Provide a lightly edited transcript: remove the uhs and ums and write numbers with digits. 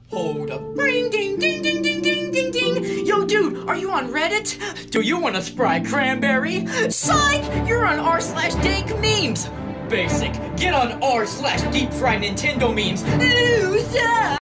Hold up. Ring ding ding ding ding ding ding ding. Yo, dude, are you on Reddit? Do you want a spry cranberry? Psych! You're on r/dankmemes. Basic. Get on r/deep fried Nintendo memes. Loser!